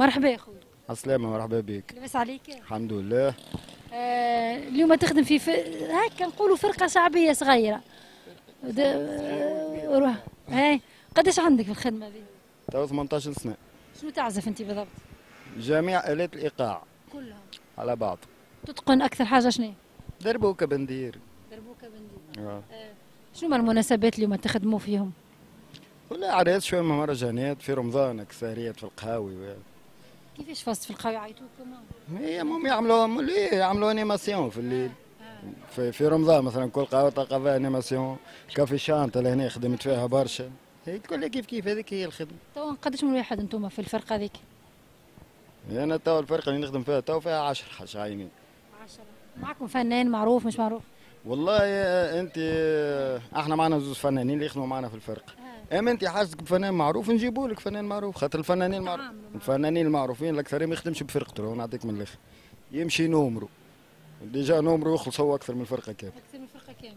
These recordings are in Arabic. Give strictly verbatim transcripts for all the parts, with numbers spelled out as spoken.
مرحبا يا خويا. عالسلامة، مرحبا بك. لاباس عليك؟ الحمد لله. آه اليوم تخدم في ف... هكا نقولوا فرقة شعبية صغيرة. د... آه... روح. هاي قداش عندك في الخدمة هذه؟ تو ثمنطاش سنة. شنو تعزف أنت بالضبط؟ جميع آلات الإيقاع. كلها. على بعض. تتقن أكثر حاجة شنو؟ دربوكة بندير. دربوكة بندير. آه. آه. شنو هما المناسبات اليوم تخدموا فيهم؟ ولا عريس شوية مهرجانات في رمضان كساريات في القهاوي. كيفاش فزت في القهوة يعيطوكم؟ هي مهم يعملوا ليه يعملوا انيماسيون في الليل. في, في رمضان مثلا كل قهوة تلقى فيها انيماسيون، كافي شانت لهنا خدمت فيها برشا. هي كلها كيف كيف هذيك هي الخدمة. تو قداش من واحد انتم في الفرقة هذيك؟ أنا تو الفرقة اللي نخدم فيها تو فيها عشر حشاينين. عشرة. معكم فنان معروف مش معروف؟ والله انت احنا معنا زوج فنانين اللي يخدموا معنا في الفرقه. اما انت حاجتك بفنان معروف نجيبوا لك فنان معروف، خاطر الفنانين المعروف الفنانين المعروفين الاكثرين ما يخدمش بفرقته. نعطيك من الاخر يمشي نومرو ديجا نومرو يخلص هو اكثر من الفرقه كامله. اكثر من الفرقه كامله.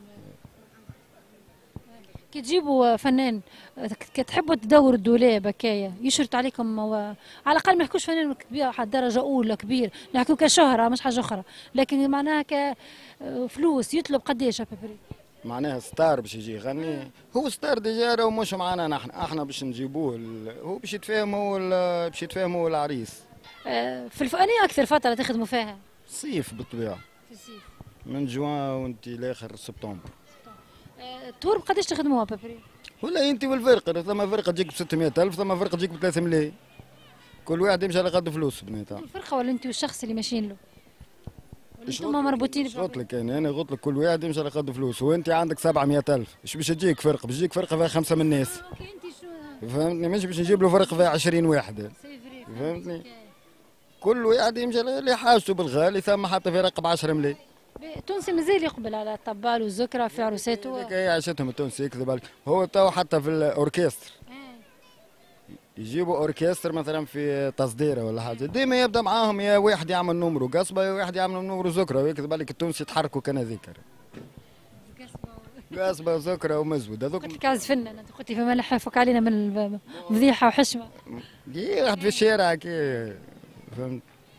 كي تجيبوا فنان كتحبوا تدوروا الدولاب هكايا يشرط عليكم و... على الاقل ما يحكوش فنان كبير حد درجه اولى كبير، نحكوا كشهره مش حاجه اخرى، لكن معناها كفلوس يطلب قداش ابري؟ معناها ستار باش يجي يغني، هو ستار ديجا راهو مش معانا نحن، احنا باش نجيبوه هو باش يتفاهم هو باش يتفاهم هو العريس. أه في الف... أنهي اكثر فتره تخدموا فيها؟ الصيف بالطبيعه. في الصيف. من جوان وانت لاخر سبتمبر. التور بقداش تخدموها بابري؟ ولا انت والفرقه، ثم فرقه تجيك ب ستمائة ألف، ثم فرقه تجيك ب ثلاثة ملايين. كل واحد يمشي على قد فلوس بنيتها. الفرقه ولا انت والشخص اللي ماشيين له؟ ولا انتم مربوطين ببعض؟ قلت لك يعني انا قلت لك كل واحد يمشي على قد فلوس، وانت عندك سبعمائة ألف، ايش باش تجيك فرقه؟ باش تجيك فرقه فيها خمسه من الناس. اوكي انت شو فهمتني؟ مش باش نجيب له فرقه فيها عشرين واحد. فهمتني؟ كل واحد يمشي اللي حاجته بالغالي، ثم حتى في رقم عشرة ملايين. التونسي مازال يقبل على الطبال والذكرى في عروساته. هذيك هي عيشتهم التونسي يكذب عليك، هو تو حتى في الاوركستر يجيبوا اوركستر مثلا في تصديره ولا حاجه، ديما يبدا معاهم يا واحد يعمل نمرو قصبه يا واحد يعمل نمرو ذكرى، ويكذب عليك التونسي يتحركوا كان ذكر. قصبه ذكرى ومزود هذوك. قلت لك عازفنا انت قلت لي فما يحفك علينا من فضيحه وحشمه. واحد في الشارع كي فهمت.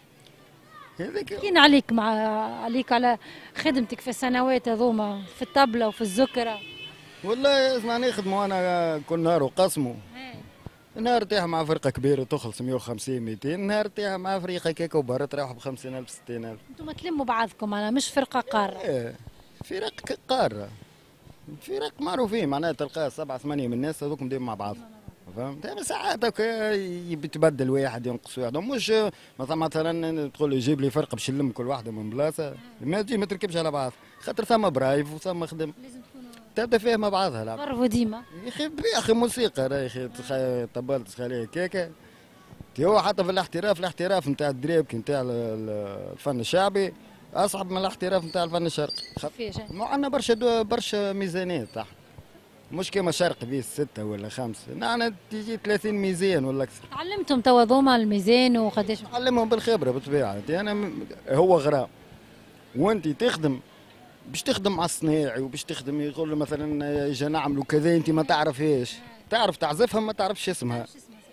حكينا عليك مع عليك على خدمتك في السنوات هذوما في الطبله وفي الذكرى. والله اسمع نخدموا انا كل نهار وقسموا. نهار تاعها مع فرقه كبيره تخلص مائة وخمسين مئتين، نهار تاعها مع فريق هكاك وبرا تروح ب خمسين ألف ستين ألف. انتم تلموا بعضكم انا مش فرقه قاره. ايه فرق قاره، فرق معروفين معناها تلقى سبعة ثمانية من الناس هذوكم ديما مع بعض. فهمت؟ ساعات هكا يتبدل واحد ينقص واحد، مش مثلا مثلا تقول لي جيب لي فرقه باش نلم كل واحده من بلاصه، ما تجي ما تركبش على بعض، خاطر ثم برايف وثم خدم. لازم تكونوا تبدا فيها مع بعضها. لا تعرفوا ديما يا اخي يا اخي موسيقى يا اخي طبال تسخليه كيكه. هو حتى في الاحتراف، الاحتراف نتاع الدريب نتاع الفن الشعبي اصعب من الاحتراف نتاع الفن الشرقي. كيفاش؟ عندنا برشا برشا ميزانيات تحت، مش كيما شرق بيه ستة ولا خمسة، نحن تيجي ثلاثين ميزان ولا أكثر. تعلمتم توا ذوما الميزان وقداش؟ تعلمهم بالخبرة بالطبيعة، أنا هو غرام وأنت تخدم باش تخدم مع الصناعي وباش تخدم يقول له مثلا اجا نعملوا كذا أنت ما تعرفهاش، تعرف تعزفها ما تعرفش اسمها.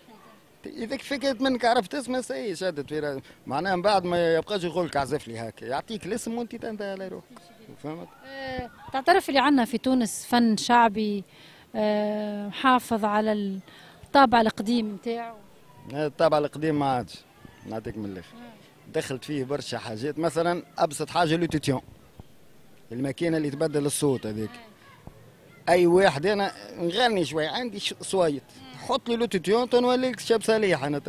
إذا كفاك منك عرفت اسمها سي شادت في معناها من بعد ما يبقاش يقول لك عزف لي هكا، يعطيك الاسم وأنت تنتهي على روحك. فهمت؟ أه تعترف اللي عندنا في تونس فن شعبي أه حافظ على الطابع القديم نتاعو؟ الطابع القديم ما عادش، نعطيك من الاخر. دخلت فيه برشا حاجات، مثلا ابسط حاجه لوتيتيون، الماكينه اللي تبدل الصوت هذيك. اي واحد انا نغني شوي عندي صويت حط لي لوتيتيون تنولي لك شاب صليح. انا تو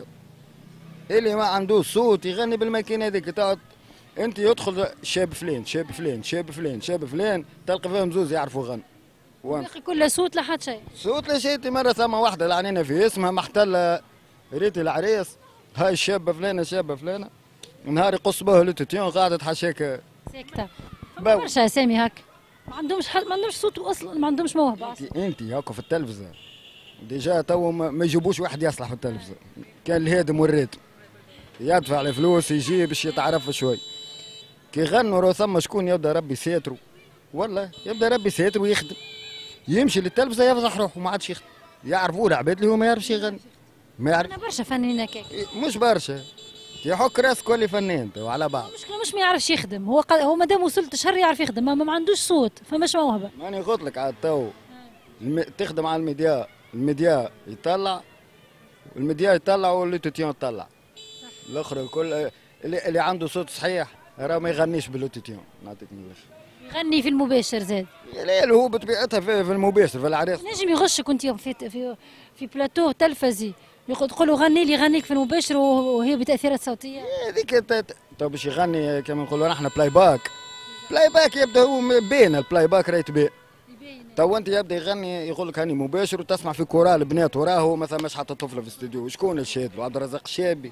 اللي ما عندوش صوت يغني بالماكينه هذيك، تقعد انت يدخل شاب فلان شاب فلان شاب فلان شاب فلان تلقى فيهم زوز يعرفوا يغنوا. يا اخي كله صوت لا حد شيء. صوت لا شيء. مره ثم واحده لعنينا في اسمها محتله ريت العريس، هاي الشابه فلانه شابه فلانه، نهار يقص بها لوتيتيون قاعده تحشاك ساكته. برشا اسامي هكا ما عندهمش حل... ما عندهمش صوت اصلا، ما عندهمش موهبه اصلا. انت هاكا في التلفزه ديجا تو ما يجيبوش واحد يصلح في التلفزه، كان الهادم والريتم يدفع الفلوس يجي باش يتعرف شوي. كي غنوا راه ثم شكون يبدا ربي ساترو، والله يبدا ربي ساترو ويخدم، يمشي للتلفزه يفضح روحه ما عادش يخدم، يعرفوا العباد اللي هو ما يعرفش يغني. ما يعرف. انا برشا فنانين هكاك. مش برشا، يحك راس كل فنان تو على بعض. المشكله مش ما يعرفش يخدم، هو قد... هو مادام وصلت شهر يعرف يخدم، ما, ما عندوش صوت، فماش موهبه. ماني قلت لك عاد تو الم... تخدم على الميديا، الميديا يطلع، الميديا يطلع واللوتوتيون يطلع. الاخر الكل اللي, اللي عنده صوت صحيح راه ما يغنيش باللوتوتيون، نعطيك من الاخر. يغني في المباشر زاد. لا هو بطبيعتها في, في المباشر في العريس. نجم يغشك وانت في في في بلاتو تلفزي، يقول تقول له غني لي يغنيك في المباشر وهي بتاثيرات صوتيه. هذيك تو باش يغني كما نقولوا نحن بلاي باك. بلاي باك يبدا هو بين البلاي باك راه يتبين. تو انت يبدا يغني يقول لك هاني مباشر وتسمع في كورال بنات وراه مثلا مش حتى طفله في الاستوديو، شكون الشاد له؟ عبد الرزاق الشابي.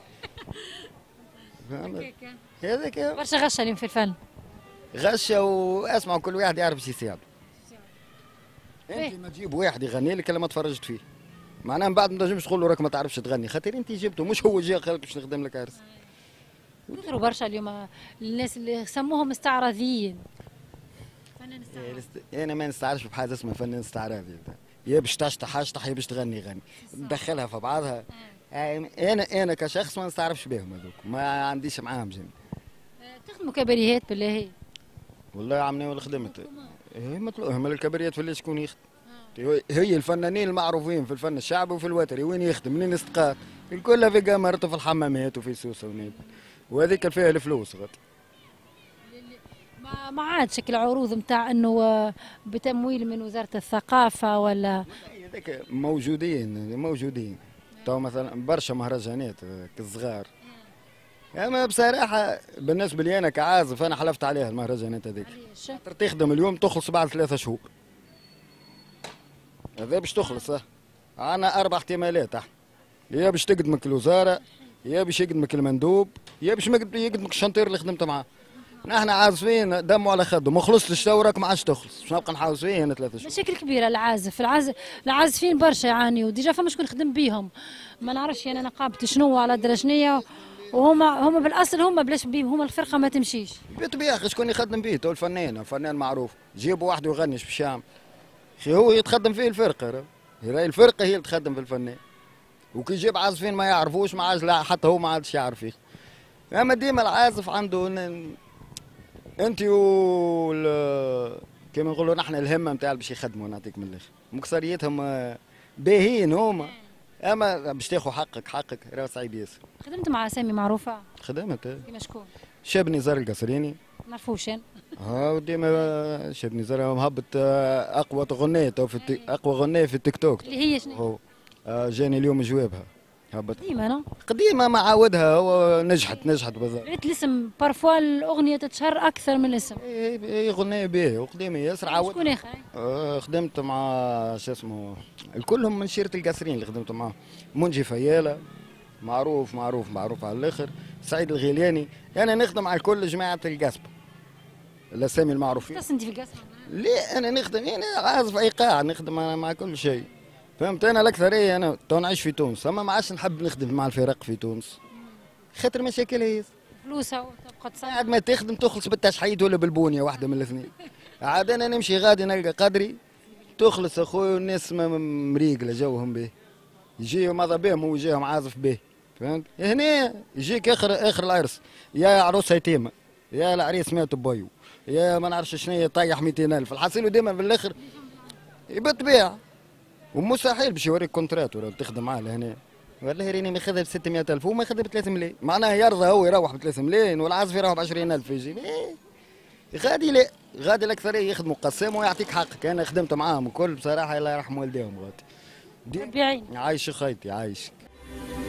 هذاك برشا غشه اليوم في الفن. غشه واسمع كل واحد يعرف ايش يساعد. انت ما تجيب واحد يغني لك الا ما تفرجت فيه. معناها من بعد ما تنجمش تقول له راك ما تعرفش تغني، خاطر انت جبته مش هو جا قال لك باش نخدم لك عرس. كثروا برشا اليوم الناس اللي سموهم استعراضيين. فنان استعراضي. انا ما نستعرفش بحاجه اسمها فنان استعراضي، يا باش تشطح اشطح يا باش تغني غني، تدخلها في بعضها. انا انا كشخص ما نستعرفش بهم هذوك، ما عنديش معاهم جن. تخدموا كباريهات بالله؟ والله يا عمي ولا خدمت. هي مطلوب الكباريات في شكون يخدم؟ هي الفنانين المعروفين في الفن الشعبي وفي الوتري وين يخدم؟ منين استقال؟ الكل في قمرته في الحمامات وفي سوسه ونيب، وهذيك فيها الفلوس غد. ما ما عاد شكل عروض نتاع انه بتمويل من وزاره الثقافه ولا؟ هذاك موجودين موجودين. تو مثلا برشا مهرجانات كالصغار. اما بصراحه بالنسبه لي انا كعازف انا حلفت عليها المهرجانات هذيك. تخدم اليوم تخلص بعد ثلاثة شهور. هذا باش تخلص اه. عندنا اربع احتمالات احنا. يا باش تقدمك الوزاره، يا باش يقدمك المندوب، يا باش يقدمك الشنطير اللي خدمت معاه. نحن عازفين دموا على خده، ما خلصتش تو راك ما عادش تخلص، باش نبقى نحاوس فيه هنا ثلاثة شهور. مشاكل كبيره العازف، العازف العازفين برشا يعانيوا، ديجا فما شكون يخدم بيهم. ما نعرفش انا نقابتي شنو على درا شنيا، وهما هما بالاصل هما بلاش بيهم، هما الفرقه ما تمشيش. بالطبيعه شكون يخدم بيه؟ تو الفنان، الفنان معروف، جيبوا واحد يغنيش باش يعمل. اخي هو يتخدم فيه الفرقه، راهي الفرقه هي اللي تخدم في الفنان. وكي يجيب عازفين ما يعرفوش ما عادش حتى هو ما عادش يعرف فيه. اما ديما العازف عنده ن... انت و كما نقولوا نحن الهمه نتاع باش يخدموا، نعطيك من الاخر مكسريتهم باهيين هما، اما باش تاخذ حقك حقك راه صعيب ياسر. خدمت مع اسامي معروفه؟ خدمت. كيما شكون؟ شاب نزار القصريني. نعرفوش انا. ها ديما شاب نزار مهبط اقوى غنيه تو في التك... اقوى غنيه في التيك توك. اللي هي شنو؟ هو جاني اليوم جوابها. هبط قديمه انا؟ قديمه ما عاودها، هو نجحت نجحت بالضبط. لقيت الاسم بارفوا الاغنيه تتشهر اكثر من الاسم. اي اغنيه باهيه وقديمه ياسر عاود. شكون اخر؟ آه خدمت مع شو اسمه الكلهم من شيره القاسرين اللي خدمت معاهم. منجي فياله معروف معروف معروف على الاخر، سعيد الغيلاني، انا نخدم على كل جماعه القصب الاسامي المعروفين. بس انت في القصب؟ لا انا نخدم انا عازف ايقاع، نخدم مع كل شيء فهمت. انا الاكثريه انا تو نعيش في تونس، اما ما عادش نحب نخدم مع الفرق في تونس خاطر مشاكل هي فلوسها وتبقى تصنع. بعد ما تخدم تخلص بالتشحيد ولا بالبونيه واحده من الاثنين. عاد انا نمشي غادي نلقى قدري تخلص اخويا، الناس مريقله جوهم به، يجيهم هذا بهم هو يجيهم عازف به فهمت. هنا يجيك اخر اخر العرس يا عروسه يتيمه، يا العريس مات بويو، يا ما نعرفش شنو طايح مئتين ألف، الحاصل ديما في الاخر بالطبيعه. ومستحيل باش يوريك كونترات ولا تخدم معاه لهنا، والله راني ماخذها ب ستمائة ألف وما خذها ب ثلاثة ملايين، معناها يرضى هو يروح ب ثلاثة ملايين والعازف يروح ب عشرين ألف يجي إيه. غادي لا غادي الاكثريه يخدموا قسام ويعطيك حقك. انا خدمت معاهم الكل بصراحه الله يرحم والديهم غادي. طبيعي. عايش خيتي عايشك.